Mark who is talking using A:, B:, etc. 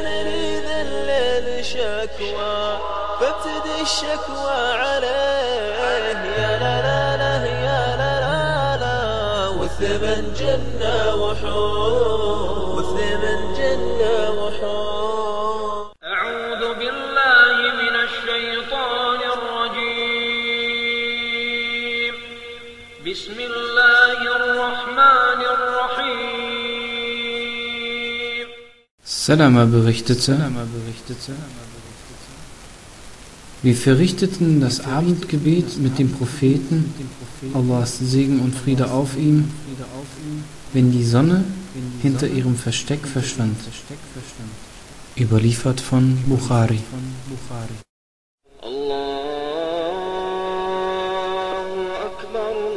A: نريد الليل شكوى فابتدي الشكوى عليه. يا لا لا لا يا لا لا لا والثمن جنة وحور، والثمن جنة وحور.
B: أعوذ بالله من الشيطان الرجيم. بسم الله الرحمن الرحيم.
C: Salama berichtete: Wir verrichteten das Abendgebet mit dem Propheten, Allahs Segen und Friede auf ihm, wenn die Sonne hinter ihrem Versteck verschwand. Überliefert von Bukhari.
B: الله أكبر.